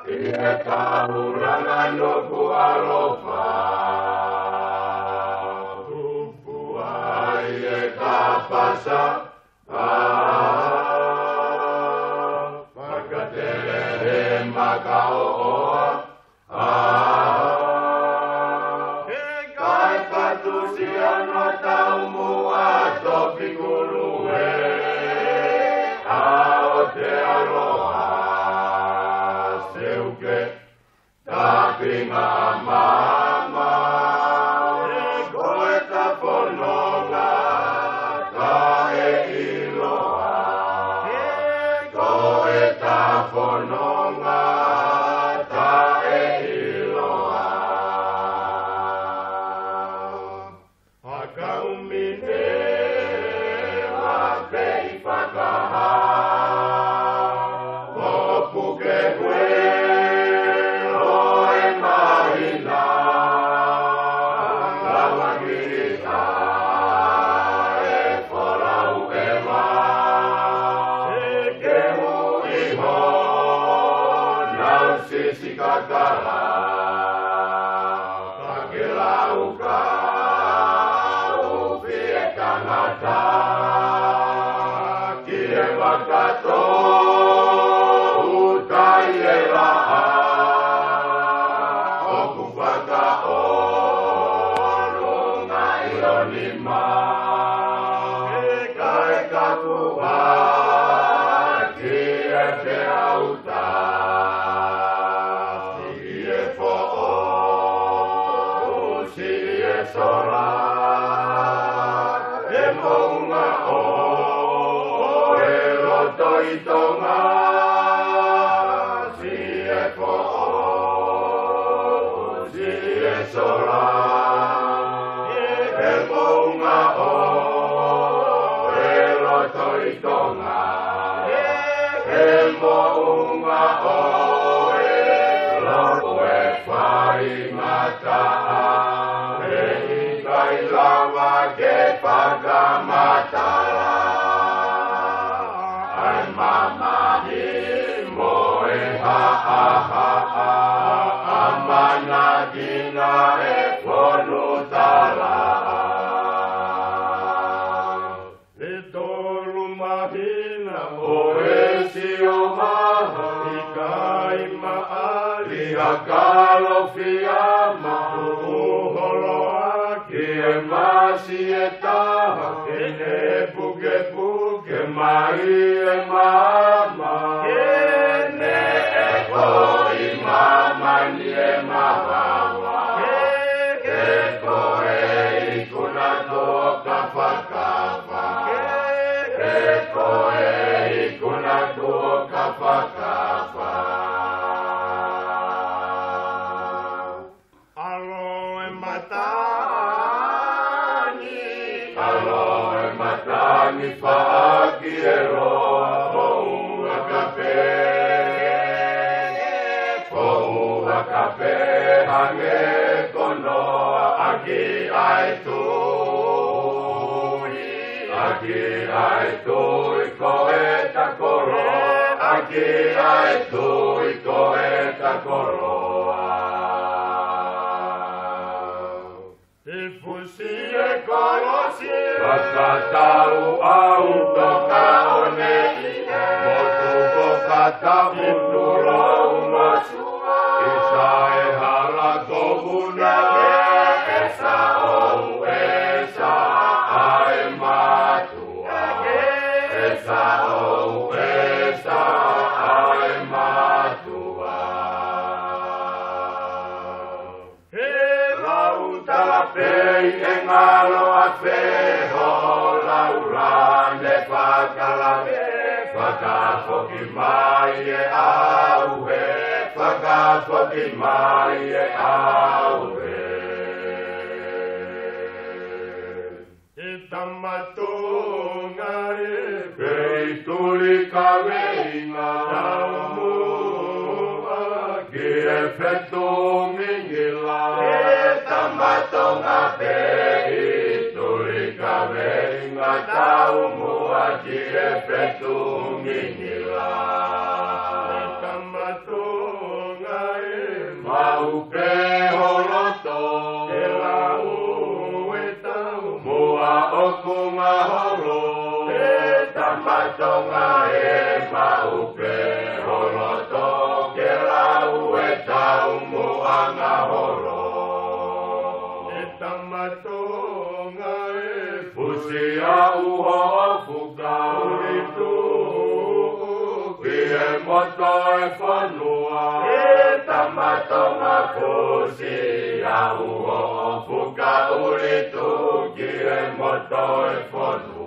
ia kaurangan no kualofa. Tupuai e kapasa, makatere makaoa, kai katusiano taumu atopi kulue, te aloha seuke tapi mama koe ta fononga ka e iloha koe ta fononga ka e iloha haka umine wa pei whakaha Sikakala, pakilauka, upi e tangata, kie wakato, utai e raha, oku whakao, runga ilonima, kai kakua, kie te auta. Sora, e maunga o, e roto I tonga, si e po o, si e sora, e maunga o, e roto I tonga, e maunga o, e roto e whai ngata. Lava ke pagamata ai mama hi moe ha ha ha ha amana dina e ponutala e tolu mahina o e si o maha I kai maali a kalo fiama e masi e taha, e ne puke puke mai e mama. E ne e koi mama ni e mawawa. E koe I kuna toka whakawa. E koe I kuna toka whakawa. Alo e mata. Aloe matani whaaki e roa Poua kape Poua kape hange konoa Aki ai tui koe ta koroa Aki ai tui koe ta koroa Kakatau au toka one Motu kokata muturo umasua Isa e hala kohuna Esa ou esa ai matua Esa ou esa ai matua He lauta pei e ngalo a feho Laurande whakalame Whakafoki mai e auhe Whakafoki mai e auhe E tamatonga e Pei tuli ka weinga Taumua Ki e whetu mingila E tamatonga pei Tuli ka weinga Taumua Ki e whetu mingila E tamatonga matonga e maupe holoto ke lau e tau moanga holo. E tamatonga e pusi a uho fuka uritu ki e moto e whanua. E tamatonga pusi a uho fuka uritu ki e moto e whanua.